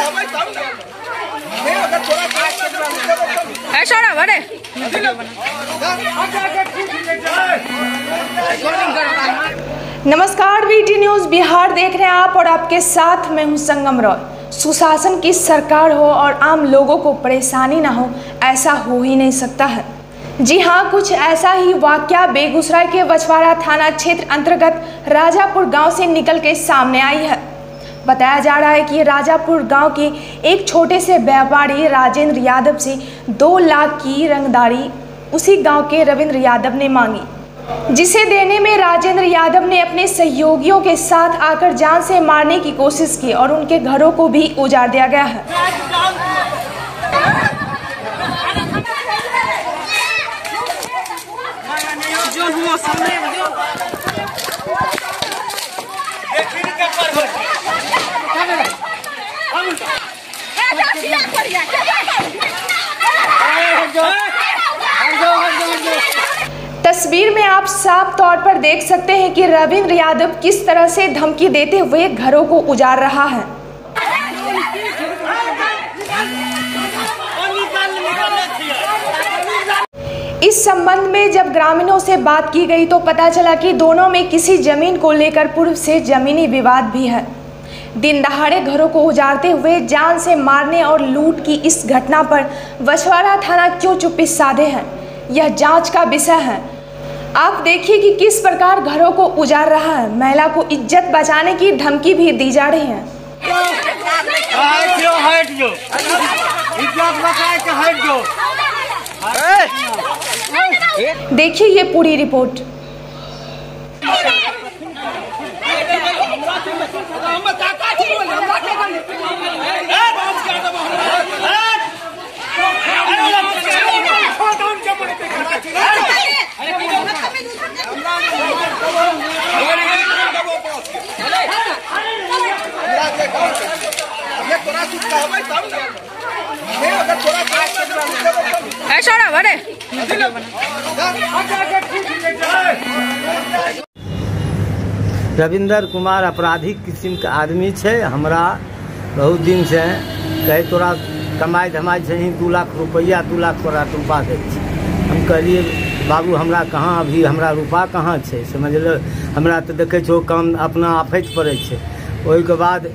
नमस्कार, VT news Bihar देख रहे हैं आप और आपके साथ मैं हूं संगम रॉय। सुशासन की सरकार हो और आम लोगों को परेशानी ना हो, ऐसा हो ही नहीं सकता है। जी हां, कुछ ऐसा ही वाकया बेगूसराय के बछवाड़ा थाना क्षेत्र अंतर्गत राजापुर गांव से निकल के सामने आई है। बताया जा रहा है कि राजापुर गांव के एक छोटे से व्यापारी राजेंद्र यादव से 2 लाख की रंगदारी उसी गांव के रविंद्र यादव ने मांगी, जिसे देने में राजेंद्र यादव ने अपने सहयोगियों के साथ आकर जान से मारने की कोशिश की और उनके घरों को भी उजाड़ दिया गया है। तस्वीर में आप साफ तौर पर देख सकते हैं कि रविंद्र यादव किस तरह से धमकी देते हुए घरों को उजाड़ रहा है। इस संबंध में जब ग्रामीणों से बात की गई तो पता चला कि दोनों में किसी जमीन को लेकर पूर्व से जमीनी विवाद भी है। दिन दहाड़े घरों को उजाड़ते हुए जान से मारने और लूट की इस घटना पर बछवाड़ा थाना क्यों चुप्पी साधे हैं, यह जांच का विषय है। आप देखिए कि किस प्रकार घरों को उजाड़ रहा है। महिला को इज्जत बचाने की धमकी भी दी जा रही है। देखिए ये पूरी रिपोर्ट। रविंदर कुमार आपराधिक किस्म के आदमी छे। हमरा बहुत दिन से कहे तोरा कमाई धमाई से ही 2 लाख रुपया 2 लाख तोरा रुपा दे। हम कहलिए बाबू हमरा कहाँ अभी हमरा रुपा कहाँ छे, समझ लो। हमरा तो देखे छो काम अपना आफत पड़े छे। ओहि के बाद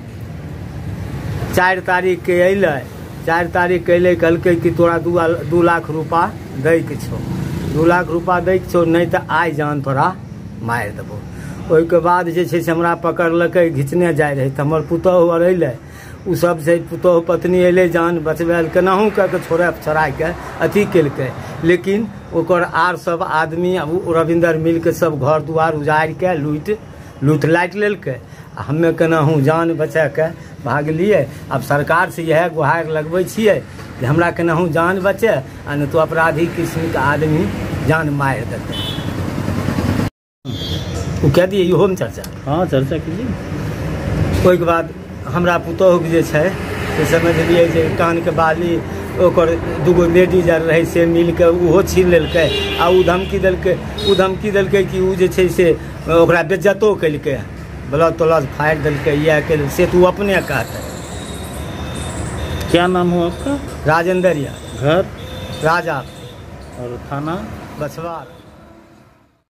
4 तारीख के अइले। 4 तारीख के अइले, कहलकै कि तोरा 2 लाख रुपा दै के छो, 2 लाख रुपा दै के छो, नहीं तो आइ जान तोरा मार देबो। ओहि के बाद जे छे से हमरा पकड़लकै, घिचने जाए रहे तो हमर पुतौह और अइले। उ सब से पुतौह पत्नी अइले जान बचबे केनाहू कऽ के छोड़ा के अथी केलकै, लेकिन ओकर आर सब आदमी रविंदर मिल के सब घर दुआर उजाड़ के लूट लाट लेलकै। हमें केनाहू जान बचा के भागलिए। अब सरकार से यह गुहार लगबै छियै कि हमरा केनाहू जान बचे, आ नहीं तो अपराधी किस्म के आदमी जान मार देते। वो कह दिए इहो में चर्चा। हाँ, चर्चा कीजिए। ओहि के बाद हमरा पुतौह जे छै से समझलिए जे कान के बाली ओकर 2 लेडीज आर रहे से मिल के उहो छीन लेलकै। आ उ धमकी देलकै कि उ जे छै से ओकरा बेज्जतो केलकै, ब्लड तोलज फाड़ देलकै, यह के से तू अपने कहते। क्या नाम हो आपका? राजेंद्र। घर राजा और थाना बछवाड़ा।